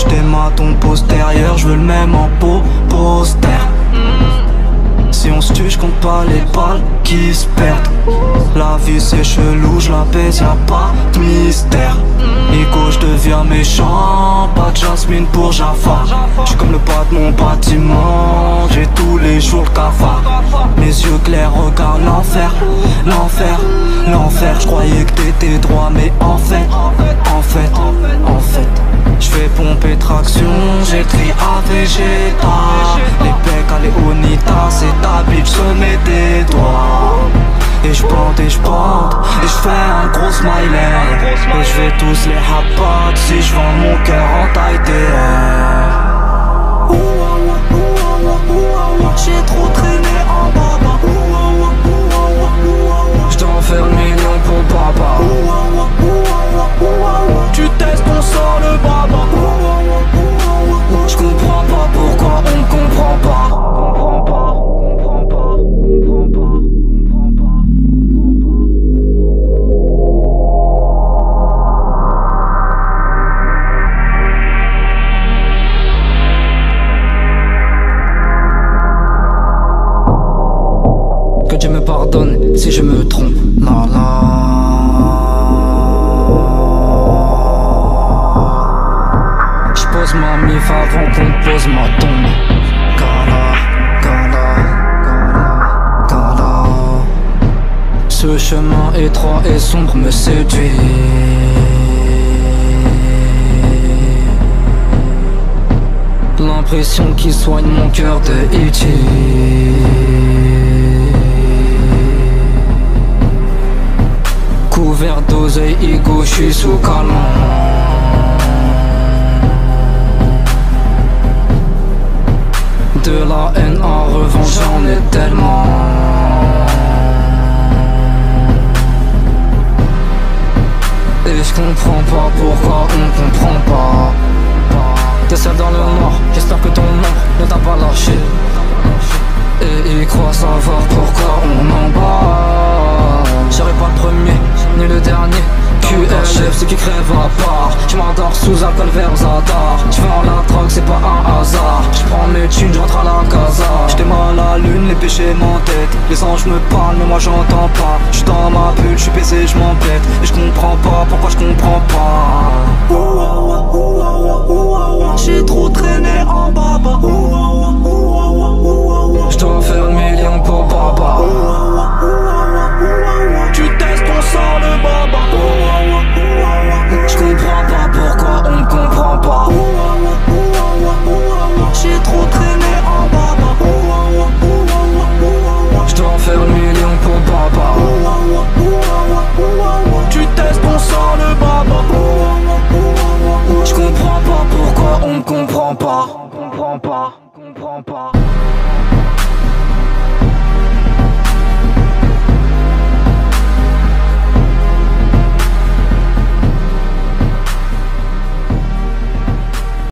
j't'aime ton postérieur, je veux le même en poster. Si on se tue, j'compte pas les balles qui se perdent. La vie c'est chelou, je la baise, y'a pas de mystère. Nico, je deviens méchant, pas de Jasmine pour Jafar. J'suis comme le pas de mon bâtiment, j'ai tous les jours le cafard. Mes yeux clairs regardent l'enfer, l'enfer, l'enfer. J'croyais que t'étais droit, mais en fait, j'fais pomper traction, j'ai tri à Vegeta. Les pecs à Léonita, c'est ta bitch, se met des doigts. Et j'bande, et j'fais un gros smiley. Et j'vais tous les rapates si j'vends mon cœur en taille TR. J'ai trop traîné en baba. J'dois faire le million pour papa. Tu testes, on sort le baba. J'comprends pas pourquoi on me comprend pas. Que Dieu me pardonne si je me trompe. La la. J'pose ma mif avant qu'on pose ma tombe. Gala, gala, gala, gala. Ce chemin étroit et sombre me séduit. L'impression qui soigne mon cœur de E.T. Couvert d'oseille, ego, j'suis sous calmant. De la haine en revanche, j'en ai tellement. Et j'comprends pas pourquoi on comprend pas. T'es seul dans le noir, j'espère que ton ombre ne t'a pas lâché. Et ils croient savoir pourquoi on en bat. J'serai pas le premier, ni le dernier. QRF, ceux qui crèvent à part. J'm'endors sous alcool vers Zadar. J'vends la drogue, c'est pas un hasard. J'prends mes thunes, j'entre à la casa. J'étais mal à la lune, les péchés m'entêtent. Les anges me parlent, mais moi j'entends pas. J'suis dans ma bulle, j'suis baisé, j'm'embête. Et j'comprends pas pourquoi j'comprends pas.